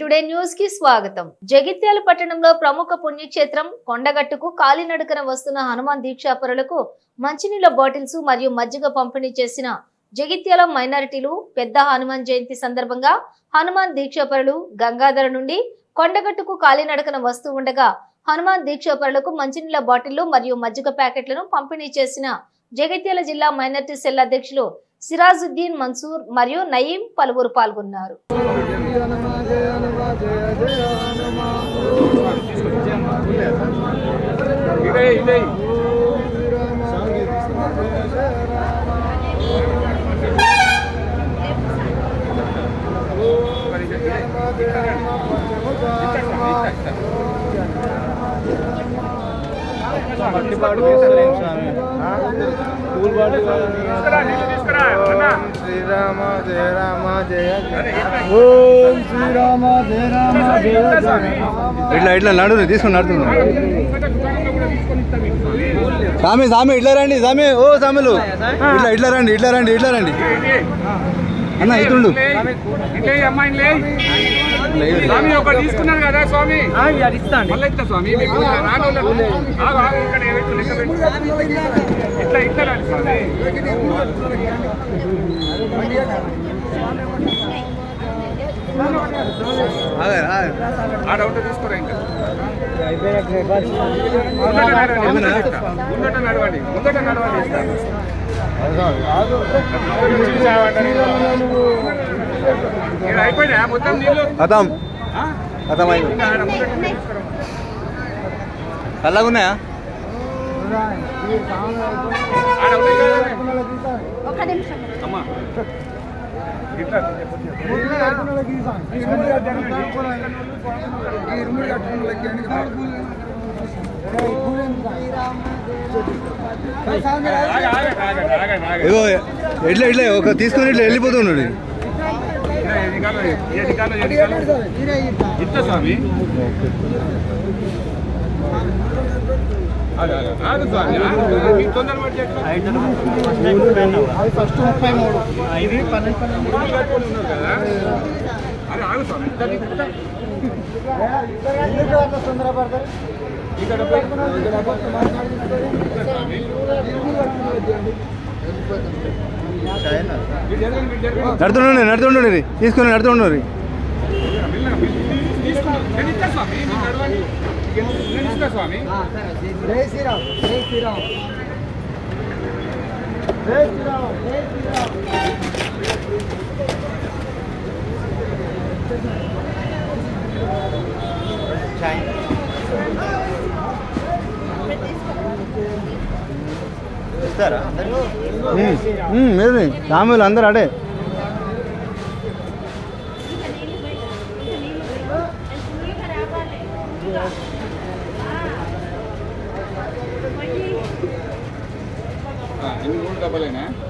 Today news కి స్వాగతం. జగిత్యాల పట్టణంలో ప్రముఖ పుణ్యక్షేత్రం కొండగట్టుకు కాలినడకన వస్తున్న హనుమాన్ దీక్షాపరులకు మంచినీళ్ల బాటిల్స్ మరియు మజ్జిగ పంపిణీ చేసిన జగిత్యాల మైనారిటీలు పెద్ద హనుమాన్ జయంతి సందర్భంగా హనుమాన్ దీక్షాపరులు గంగాధర నుండి కొండగట్టుకు కాలినడకన వస్తూ ఉండగా హనుమాన్ దీక్షాపరులకు మంచినీళ్ల బాటిళ్లు మరియు మజ్జిగ ప్యాకెట్లను పంపిణీ చేసిన జగిత్యాల జిల్లా మైనారిటీ సెల్ అధ్యక్షులు సిరాజుద్దీన్ మన్సూర్ మరియు నయీం పలువురు పాల్గొన్నారు. శ్రీరామ జయ రామ జయ ఓం శ్రీరామ జయ రామ జయ ఇట్లా ఇట్లా నడు తీసుకుని నడుతున్నాం. సామి సామి ఇట్లా రండి సామి. ఓ సామిలు ఇట్లా ఇట్లా రండి ఇట్లా రండి ఇట్లా రండి అన్న ఇటుండు. తీసుకున్నారు కదా స్వామి ఇట్లా ఇట్లా స్వామి ఆడవుంటే తీసుకోరా ఇంకా ముందట నడవండి ముందట నడవండి. అయిపోయినా మొత్తం నీళ్ళు అతం అతం చల్లగున్నాయా? అమ్మా ఇగో ఇట్లా ఇట్లా ఒక తీసుకుని ఇట్లా వెళ్ళిపోతున్నాడు. ఇట్లా స్వామి తొందర ఫస్ట్ 33 ఇది 12 ఉన్నారు కదా అది ఆగు స్వామి తొందరపడతారు. నడుతుండే నడుతుండే తీసుకుని నడుతుండ్రి. స్వామి జై శ్రీరామ్ జై శ్రీరామ్ జై శ్రీరామ్ జై శ్రీరామ్. మీరు సాములు అందరు అడే డబ్బలేనా